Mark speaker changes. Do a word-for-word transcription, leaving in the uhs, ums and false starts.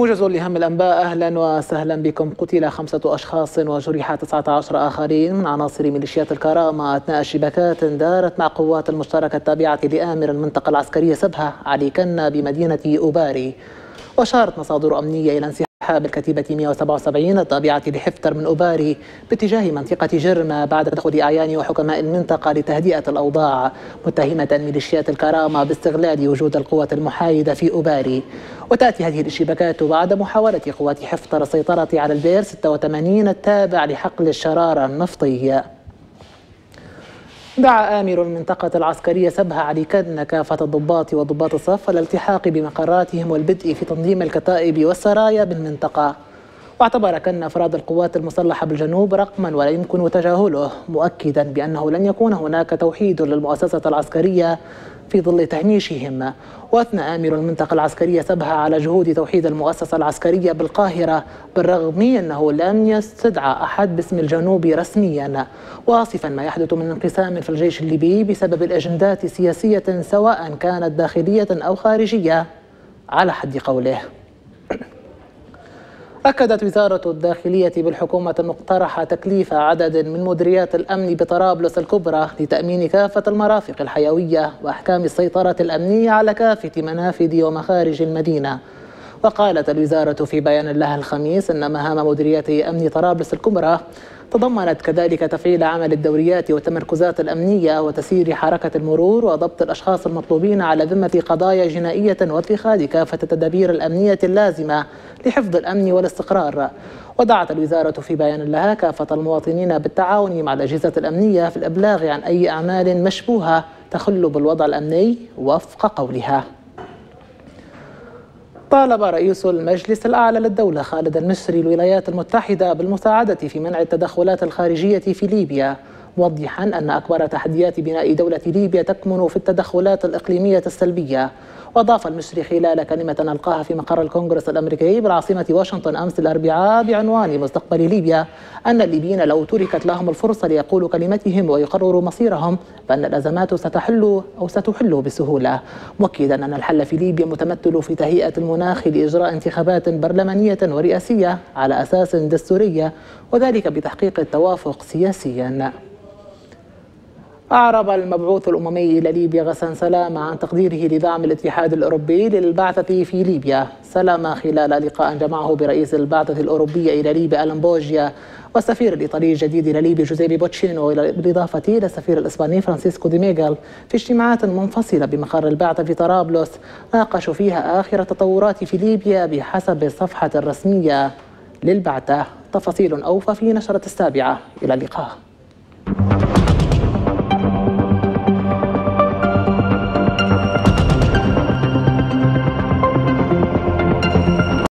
Speaker 1: موجز لأهم الأنباء. أهلا وسهلا بكم. قتل خمسة أشخاص وجرح تسعة عشر آخرين من عناصر ميليشيات الكرامة أثناء اشتباكات دارت مع قوات المشتركة التابعة لآمر المنطقة العسكرية سبها علي كنا بمدينة أوباري. وأشارت مصادر أمنية إلى انسحاب الكتيبة مئة وسبعة وسبعين التابعة لحفتر من أوباري باتجاه منطقة جرمة بعد تدخل أعيان وحكماء المنطقة لتهدئة الأوضاع، متهمة ميليشيات الكرامة باستغلال وجود القوات المحايدة في أوباري. وتأتي هذه الاشتباكات بعد محاولة قوات حفتر السيطرة على البير ستة وثمانين التابع لحقل الشرارة النفطي. دعا آمر المنطقة العسكرية سبها علي كنا كافة الضباط وضباط الصف الالتحاق بمقراتهم والبدء في تنظيم الكتائب والسرايا بالمنطقة. واعتبر كنا أفراد القوات المسلحة بالجنوب رقما ولا يمكن تجاهله، مؤكدا بأنه لن يكون هناك توحيد للمؤسسة العسكرية في ظل تهميشهم. وأثنى آمر المنطقة العسكرية سبها على جهود توحيد المؤسسة العسكرية بالقاهرة بالرغم من أنه لم يستدعى أحد باسم الجنوب رسميا، واصفا ما يحدث من انقسام في الجيش الليبي بسبب الأجندات السياسية سواء كانت داخلية أو خارجية على حد قوله. أكدت وزارة الداخلية بالحكومة المقترحة تكليف عدد من مديريات الأمن بطرابلس الكبرى لتأمين كافة المرافق الحيوية وأحكام السيطرة الأمنية على كافة منافذ ومخارج المدينة. وقالت الوزارة في بيان لها الخميس أن مهام مديرية أمن طرابلس الكبرى تضمنت كذلك تفعيل عمل الدوريات والتمركزات الأمنية وتسيير حركة المرور وضبط الأشخاص المطلوبين على ذمة قضايا جنائية واتخاذ كافة التدابير الأمنية اللازمة لحفظ الأمن والاستقرار. ودعت الوزارة في بيان لها كافة المواطنين بالتعاون مع الأجهزة الأمنية في الإبلاغ عن أي أعمال مشبوهة تخل بالوضع الأمني وفق قولها. طالب رئيس المجلس الأعلى للدولة خالد المشري الولايات المتحدة بالمساعدة في منع التدخلات الخارجية في ليبيا، موضحا أن أكبر تحديات بناء دولة ليبيا تكمن في التدخلات الإقليمية السلبية. وأضاف المشري خلال كلمة ألقاها في مقر الكونغرس الأمريكي بالعاصمة واشنطن أمس الأربعاء بعنوان مستقبل ليبيا أن الليبيين لو تركت لهم الفرصة ليقولوا كلمتهم ويقرروا مصيرهم فإن الأزمات ستحل أو ستحل بسهولة، مؤكدا أن الحل في ليبيا متمثل في تهيئة المناخ لإجراء انتخابات برلمانية ورئاسية على أساس دستورية، وذلك بتحقيق التوافق سياسيا. أعرب المبعوث الأممي إلى ليبيا غسان سلامة عن تقديره لدعم الاتحاد الأوروبي للبعثة في ليبيا. سلامة خلال لقاء جمعه برئيس البعثة الأوروبية إلى ليبيا ألان بوجيا والسفير الإيطالي الجديد إلى ليبيا جوزيبي بوتشينو بالإضافة إلى السفير الإسباني فرانسيسكو دي ميغال في اجتماعات منفصلة بمقر البعثة في طرابلس ناقشوا فيها آخر التطورات في ليبيا بحسب الصفحة الرسمية للبعثة. تفاصيل أوفى في نشرة السابعة. إلى اللقاء.